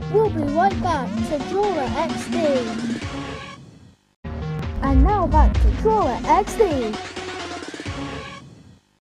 We'll be right back to Drawler XD. And now back to Drawler XD.